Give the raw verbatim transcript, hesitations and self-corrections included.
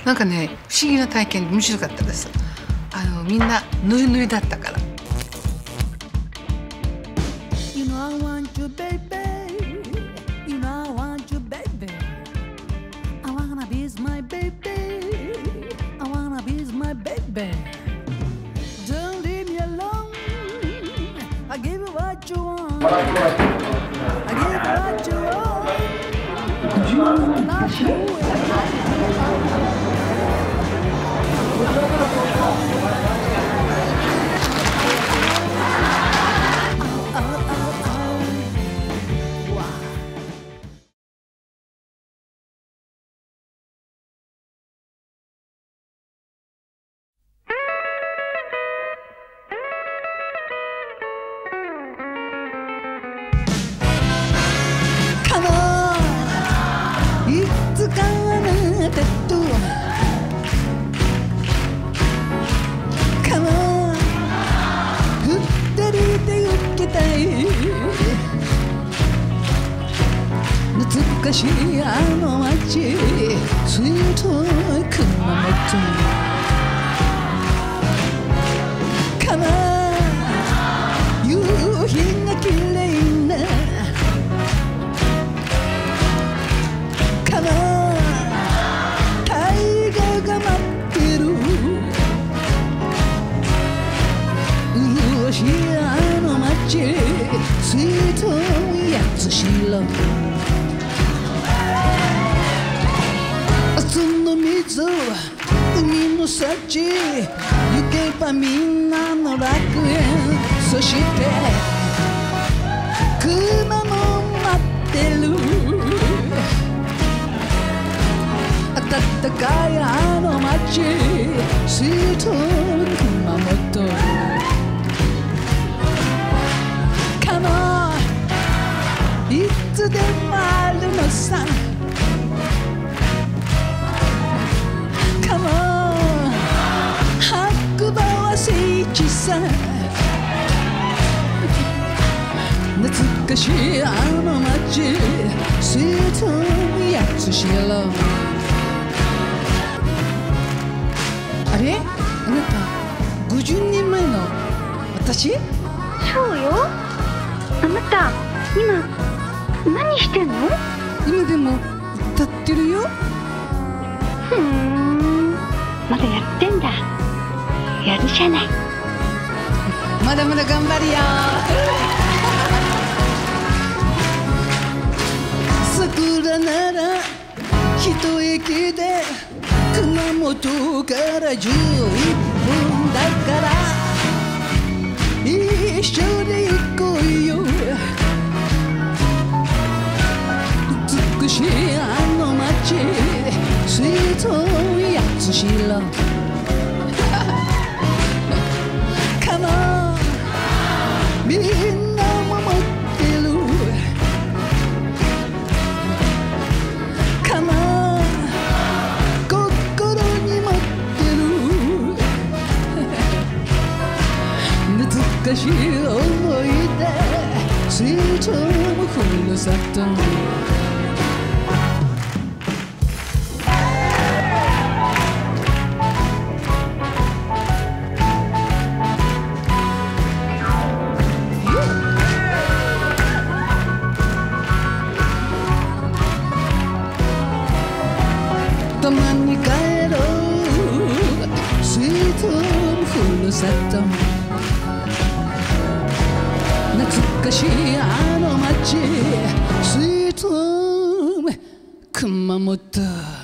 なんかね不思議な体験で面白かったです。あのみんなぬいぬいだったから。You know I want you, baby. You know I want you, baby. I wanna be my baby. I wanna be my baby. Don't leave me alone. I give you what you want. I give you what you want. You not you. 懐かしいあの街、スイート熊本かな、夕日が綺麗なかな、大河が待ってる、潤しいあの街、スイート八代、夏の水、海の幸、行けばみんなの楽園、そして熊も待ってる、暖かいあの街、スイート熊本かな、いつでもあるのさ、白馬は聖地さ、懐かしいあの街、スイート八代。あれ、あなたごじゅうねんまえの私？ そうよ。あなた今何してんの？ 今でも歌ってるよ。 ふーん、まだやってんだ。やるじゃない。 まだまだ頑張るよ。桜なら一駅で熊本からじゅういっぷんだから、一緒に行こうよ。美しいあの街、スイート八代かな、みんなも持ってるかな、心に持ってる懐かしい思い出、スイートふるさと。たまに帰ろう、スイートふるさと。懐かしいあの街、スイート熊本。